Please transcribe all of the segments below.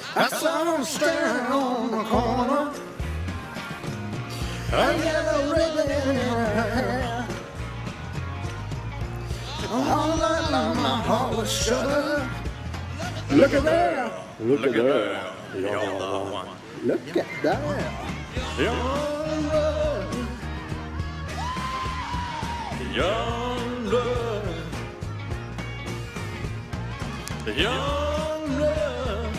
I saw him standing on the corner. I got a ribbon in her hair. All night long my heart was shut. Look at there. Look at there. You're the one. Look at there. Youngblood. Youngblood. Youngblood.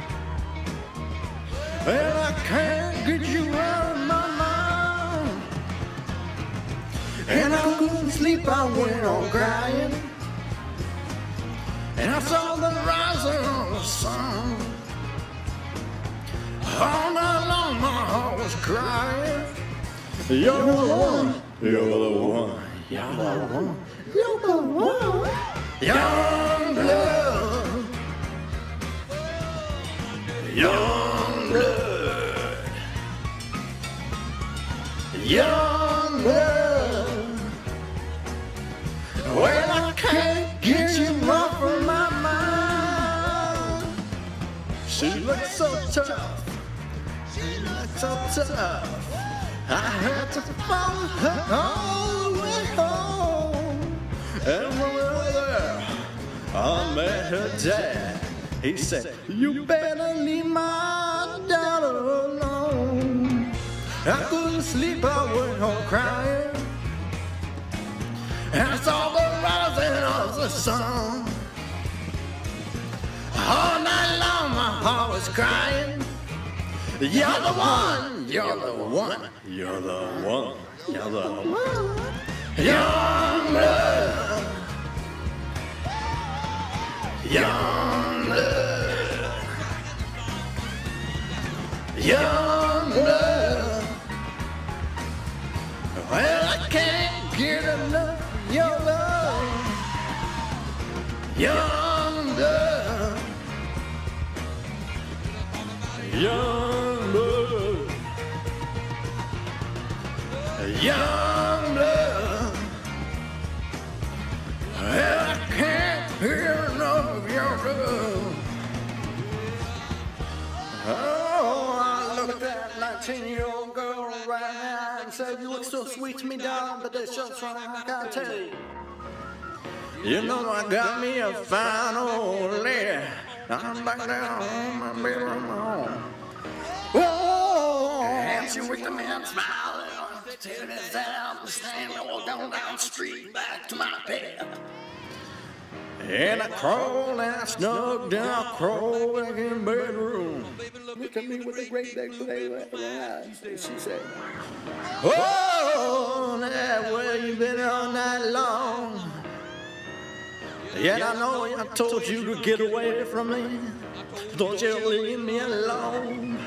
And I can't get you out of my mind. And I couldn't sleep, I went on crying. And I saw the rising of the sun. All night long my heart was crying. You're the one. You're the one. You're the one. You're the one. Youngblood. Youngblood. Youngblood. Well, I can't get you off of my mind. She looks so tough. She looks so tough. I had to follow her all the way home. And when we were there, I met her dad. He said, you better leave my daughter alone. I couldn't sleep, I went home crying. And I saw the rising of the sun. All night long my heart was crying. You're the one, you're the one, You're the one. you're the one. Youngblood. Youngblood. Youngblood. Well, I can't get enough of your love. Youngblood. Youngblood. Youngblood. Well, I can't hear enough of your love. Oh, I looked at that 19-year-old girl right now and said, you look so sweet to me, darling, but there's just one I gotta tell you. You know I got me a fine old lady. I'm back down on my bedroom home. Whoa! And she with the man smile. Tell me that I'm standing all down the street back to my bed. And I crawled and I snugged and I crawled back in the bedroom. Look at me with a great big blade right in my eyes. And she said, oh, that way you been all night long. Yet I know I told you to get away from me. Don't you leave me alone.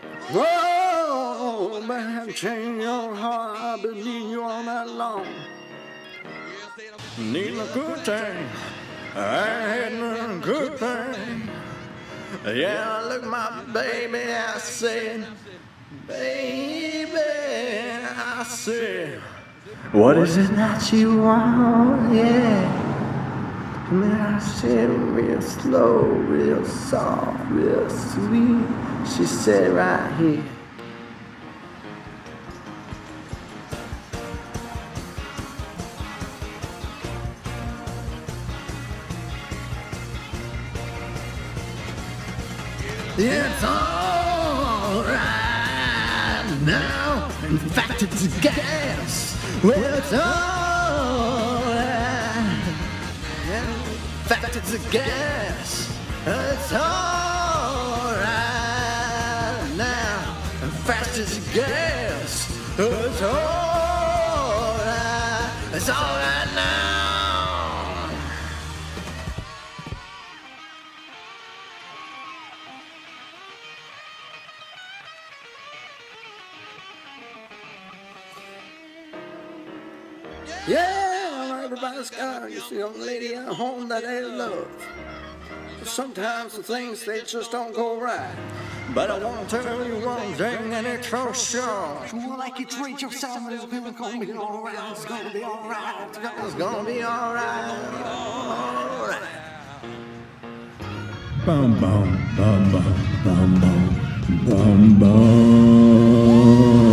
Oh, man, change your heart. I've been needing you all night long. Needing a good thing. I ain't had a good thing. Yeah, I look my baby, I said, baby, I said, what is it that you want? Yeah. And then I said real slow, real soft, real sweet. She said right here. It's all right now. In fact, it's gas. Well, it's all right. In fact, it's a gas. It's all right now. In fact, it's gas. It's all right. It's all right now. Yeah, everybody's got a young lady at home that they love. Sometimes the things, they just don't go right. But I want to tell you one thing, and it's for sure. Well, like you treat yourself, it's gonna be alright. It's gonna be alright. It's gonna be alright. Alright. Bum bum bum bum bum bum bum bum.